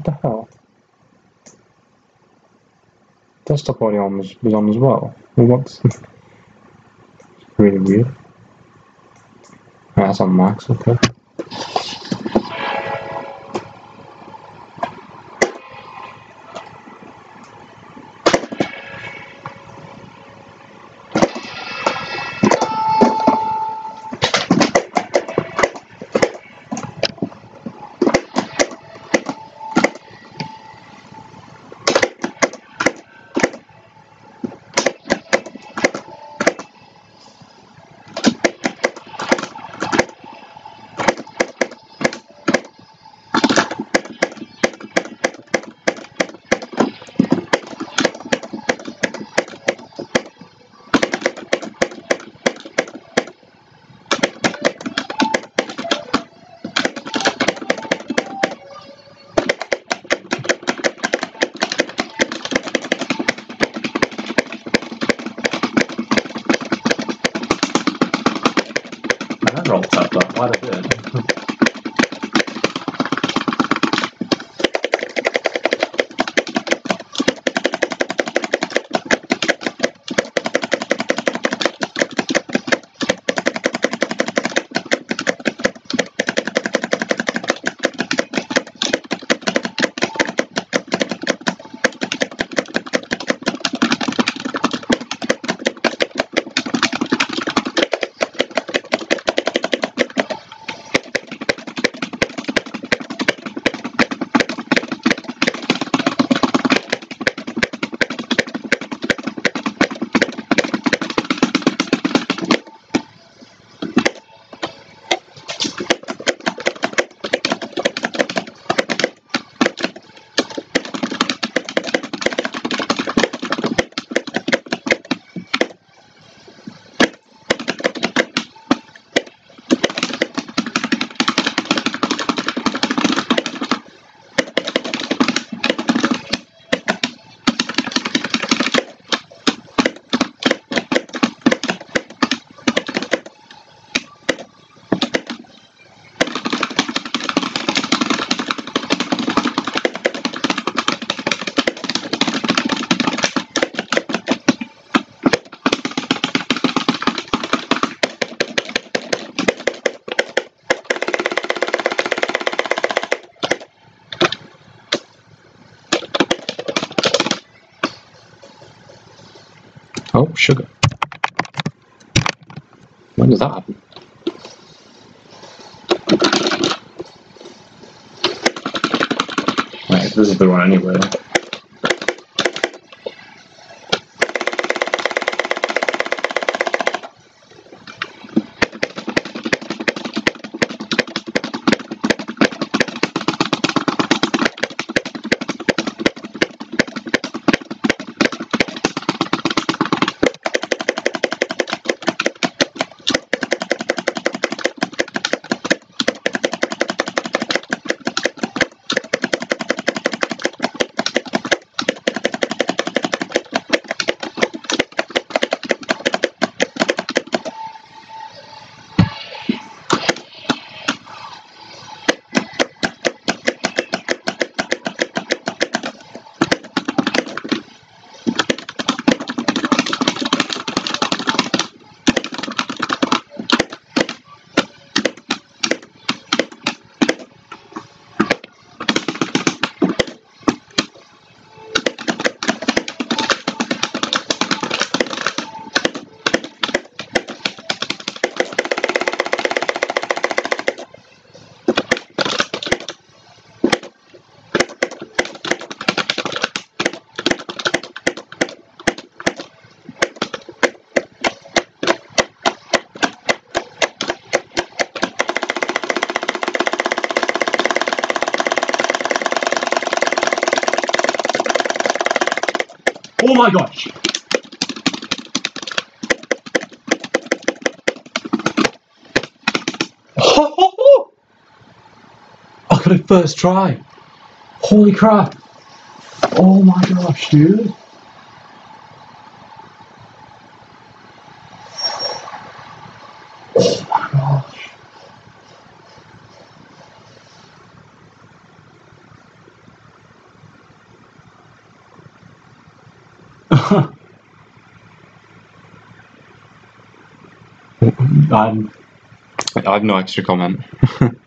What the hell? Desktop audio was on as well. What's really weird. Right, that's on max, okay. I rolled up that quite a bit. Oh, sugar. When does that happen? Right, this is the one anyway. Oh my gosh! Oh, I got it first try. Holy crap. Oh my gosh, dude. Oh my gosh. Oh, I'm I have no extra comment.